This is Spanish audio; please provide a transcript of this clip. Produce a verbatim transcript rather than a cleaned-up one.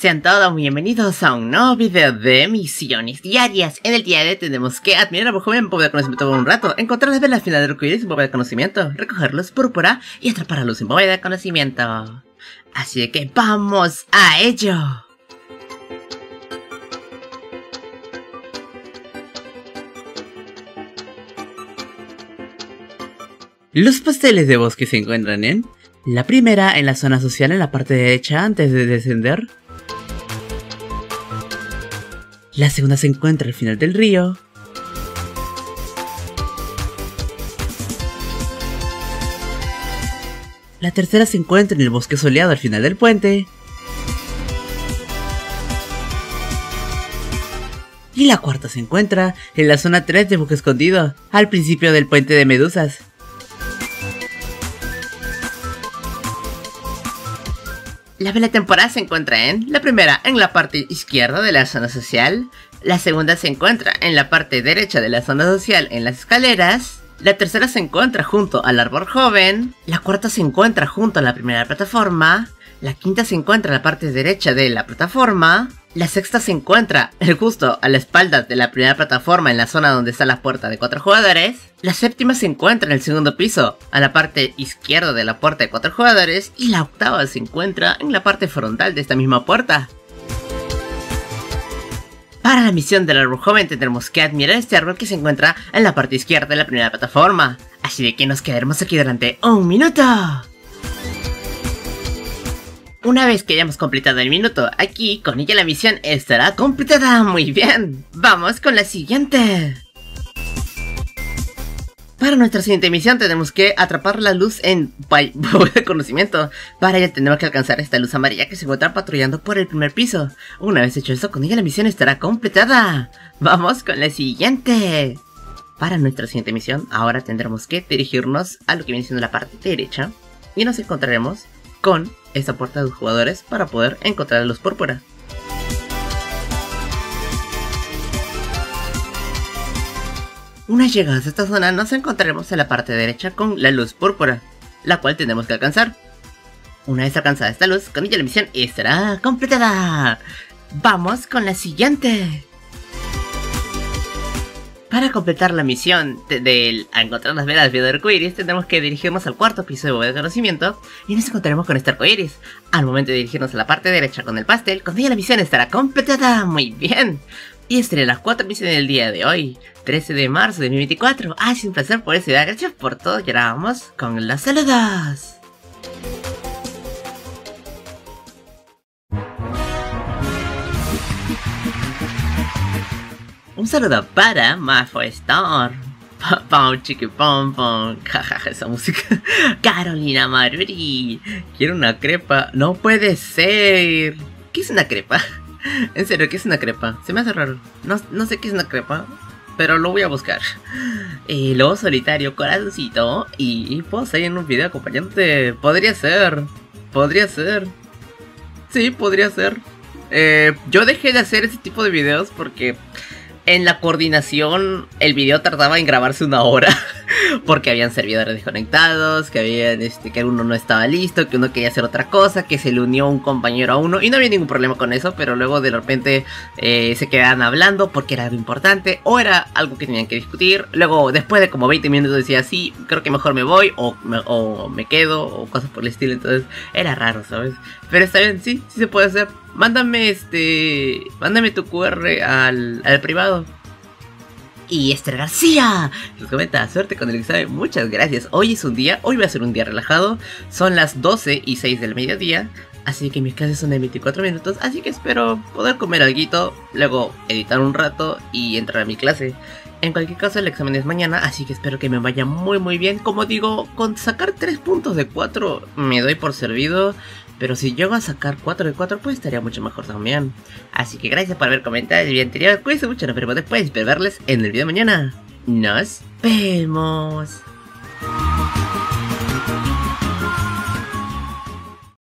Sean todos bienvenidos a un nuevo video de misiones diarias. En el día de hoy tenemos que admirar a un joven en poder de conocimiento por un rato, encontrar las velas final del arcoíris en poder de conocimiento, recoger luz púrpura y atrapar a luz en poder de conocimiento. Así que ¡vamos a ello! Los pasteles de bosque se encuentran en la primera en la zona social en la parte derecha antes de descender. La segunda se encuentra al final del río. La tercera se encuentra en el bosque soleado al final del puente. Y la cuarta se encuentra en la zona tres de bosque escondido, al principio del puente de medusas. La vela temporal se encuentra en la primera en la parte izquierda de la zona social, la segunda se encuentra en la parte derecha de la zona social en las escaleras, la tercera se encuentra junto al árbol joven, la cuarta se encuentra junto a la primera plataforma, la quinta se encuentra en la parte derecha de la plataforma, la sexta se encuentra justo a la espalda de la primera plataforma en la zona donde está la puerta de cuatro jugadores, la séptima se encuentra en el segundo piso a la parte izquierda de la puerta de cuatro jugadores y la octava se encuentra en la parte frontal de esta misma puerta. Para la misión del árbol joven tendremos que admirar este árbol que se encuentra en la parte izquierda de la primera plataforma, así de que nos quedaremos aquí durante un minuto. Una vez que hayamos completado el minuto aquí, con ella la misión estará completada. Muy bien, vamos con la siguiente. Para nuestra siguiente misión tenemos que atrapar la luz en de conocimiento. Para ello tenemos que alcanzar esta luz amarilla que se encuentra patrullando por el primer piso. Una vez hecho esto, con ella la misión estará completada. Vamos con la siguiente. Para nuestra siguiente misión, ahora tendremos que dirigirnos a lo que viene siendo la parte derecha. Y nos encontraremos con esta puerta de los jugadores para poder encontrar la luz púrpura. Una vez llegados a esta zona nos encontraremos en la parte derecha con la luz púrpura, la cual tendremos que alcanzar. Una vez alcanzada esta luz, con ella la misión estará completada. Vamos con la siguiente. Para completar la misión de, de encontrar las velas de arcoíris, tendremos que dirigirnos al cuarto piso de bóveda de conocimiento y nos encontraremos con este arcoíris. Al momento de dirigirnos a la parte derecha con el pastel, con ella la misión estará completada. Muy bien. Y estas serán las cuatro misiones del día de hoy, trece de marzo de dos mil veinticuatro. Ah, es un placer por esa idea. Gracias por todo. Y ahora vamos con los saludos. Un saludo para Mafo Star. Pam chiqui pam pam. Jajaja, esa música. Carolina Maruri. Quiero una crepa. No puede ser. ¿Qué es una crepa? En serio, ¿qué es una crepa? Se me hace raro. No, no sé qué es una crepa, pero lo voy a buscar. Eh, Lobo solitario, corazoncito. Y, y puedo salir en un video acompañándote. Podría ser. Podría ser. Sí, podría ser. Eh, yo dejé de hacer ese tipo de videos porque en la coordinación el video tardaba en grabarse una hora. Porque habían servidores desconectados, que habían este, que uno no estaba listo, que uno quería hacer otra cosa, que se le unió un compañero a uno. Y no había ningún problema con eso, pero luego de repente eh, se quedaban hablando porque era algo importante o era algo que tenían que discutir. Luego después de como veinte minutos decía, sí, creo que mejor me voy o me, o me quedo o cosas por el estilo. Entonces era raro, ¿sabes? Pero está bien, sí, sí se puede hacer. Mándame este, mándame tu cu erre al, al privado. Y Esther García nos comenta, suerte con el examen, muchas gracias. Hoy es un día, hoy va a ser un día relajado. Son las doce y seis del mediodía, así que mis clases son de veinticuatro minutos. Así que espero poder comer alguito, luego editar un rato y entrar a mi clase. En cualquier caso el examen es mañana, así que espero que me vaya muy muy bien. Como digo, con sacar tres puntos de cuatro me doy por servido. Pero si llego a sacar cuatro de cuatro, pues estaría mucho mejor también. Así que gracias por haber comentado el video anterior. Cuídense mucho, nos veremos después. Espero verles en el video de mañana. Nos vemos.